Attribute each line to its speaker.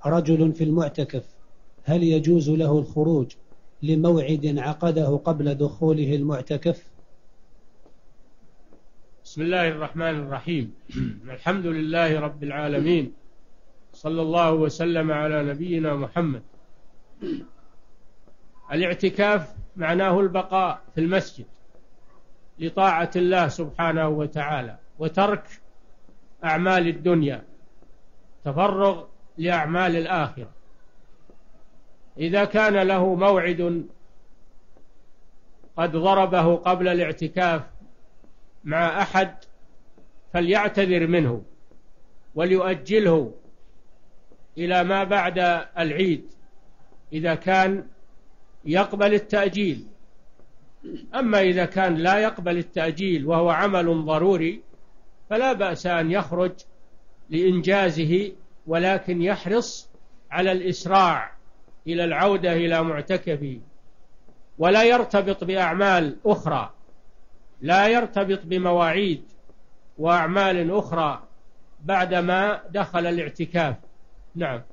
Speaker 1: رجل في المعتكف هل يجوز له الخروج لموعد عقده قبل دخوله المعتكف؟
Speaker 2: بسم الله الرحمن الرحيم. الحمد لله رب العالمين، صلى الله وسلم على نبينا محمد. الاعتكاف معناه البقاء في المسجد لطاعة الله سبحانه وتعالى وترك أعمال الدنيا، تفرغ لأعمال الآخرة. إذا كان له موعد قد ضربه قبل الاعتكاف مع أحد فليعتذر منه وليؤجله إلى ما بعد العيد إذا كان يقبل التأجيل. أما إذا كان لا يقبل التأجيل وهو عمل ضروري فلا بأس أن يخرج لإنجازه، ولكن يحرص على الإسراع إلى العودة إلى معتكفه، ولا يرتبط بأعمال أخرى، لا يرتبط بمواعيد وأعمال أخرى بعدما دخل الاعتكاف. نعم.